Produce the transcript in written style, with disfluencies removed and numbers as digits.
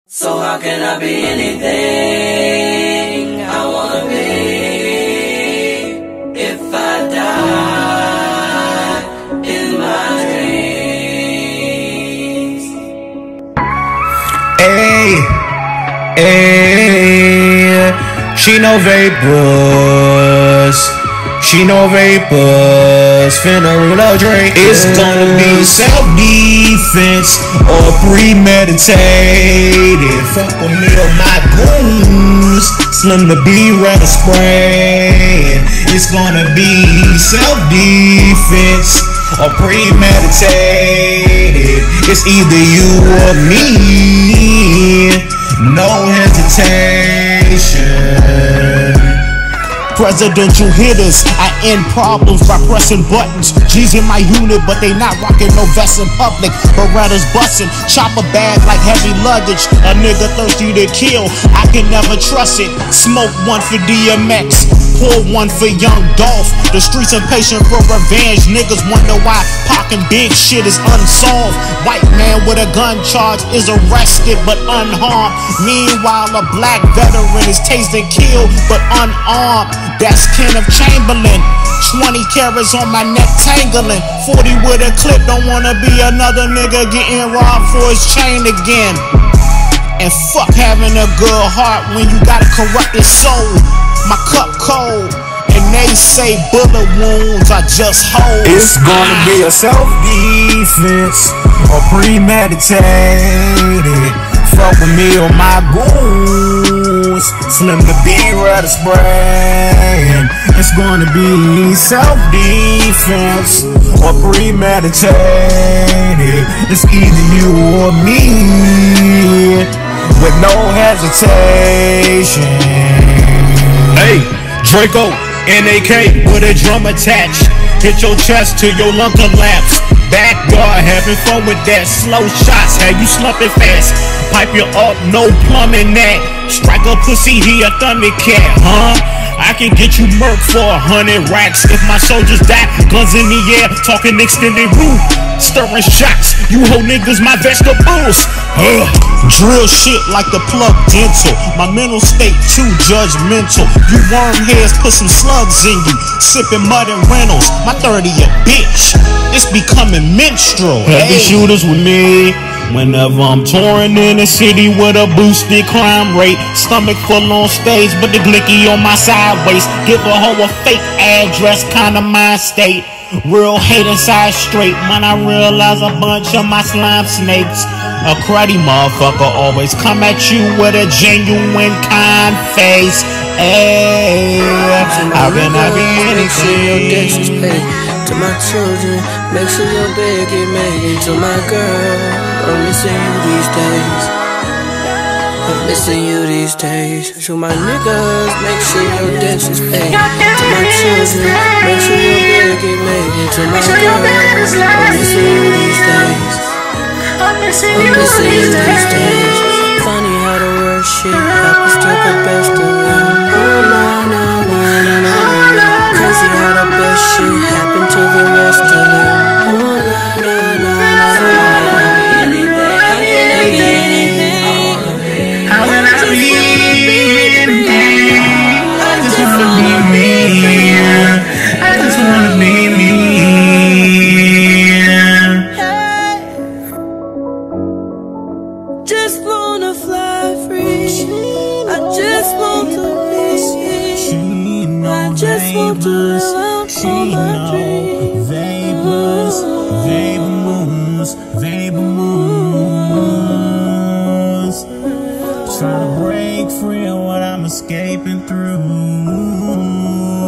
So how can I be anything I wanna be if I die in my dreams? Hey, she no vapors. She no vapors, finna roll a drink. It's gonna be self-defense or premeditated. Fuck with me or my goons, slim to be rather spraying. It's gonna be self-defense or premeditated. It's either you or me, no hesitation. Presidential hitters, I end problems by pressing buttons. G's in my unit, but they not rocking no vests in public. Berettas bustin', chopper bag like heavy luggage. A nigga thirsty to kill, I can never trust it. Smoke one for DMX, pour one for Young Dolph. The streets impatient for revenge. Niggas wonder why Pac and Big shit is unsolved. White man with a gun charge is arrested but unharmed. Meanwhile, a black veteran is tased and killed but unarmed. That's Kenneth Chamberlain. 20 carats on my neck tangling. 40 with a clip, don't wanna be another nigga getting robbed for his chain again. And fuck having a good heart when you got a corrupted soul. My cup cold, and they say bullet wounds I just hold. It's gonna be a self-defense or premeditated. Fuck with me or my goons, slim to be rather spraying. It's gonna be self-defense or premeditated. It's either you or me, with no hesitation. Hey, Draco, NAK with a drum attached. Hit your chest till your lung collapse. Backyard, having fun with that. Slow shots, have you slumping fast. Pipe you up, no plumbing that. Strike a pussy, he a thundercat, huh? I can get you murked for 100 racks if my soldiers die. Guns in the air, talking extended route. Stirring shots, you hoe niggas my vegetables. Drill shit like the plug dental. My mental state too judgmental. You wormheads put some slugs in you. Sipping mud and Reynolds. My 30 a bitch. It's becoming menstrual. Heavy shooters with me. Whenever I'm touring in a city with a boosted crime rate. Stomach full on stage, but the glicky on my sideways. Give a hoe a fake address, kinda mind state. Real hate inside straight when I realize a bunch of my slime snakes. A cruddy motherfucker always come at you with a genuine kind face. Hey, how can I be anything? To my children, make sure your bed get made. To my girl, I'm missing you these days. I'm missing you these days. To my niggas, make sure your debts is paid. To my children, make sure your bed get made. To my girl, I'm missing you these days. I'm missing you these days. Funny how the worst shit happens to the best of them. Oh, nah, nah, nah, nah, nah. Crazy how the best shit happens to the rest of them. Oh, nah, nah, nah, nah, nah. How can I be anything? I just wanna be me. I just wanna be me. Just wanna fly free. I just want to be. I just want to live for my dreams. Vapors, vapor moons, vapor moons. Trying to break free of what I'm escaping through.